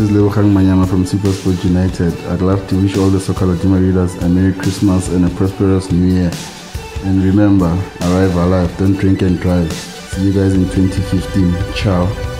is Lebogang Manyama from Super Sport United. I'd love to wish all the Soccer Ladima readers a Merry Christmas and a prosperous New Year. And remember, arrive alive, don't drink and drive. See you guys in 2015. Ciao.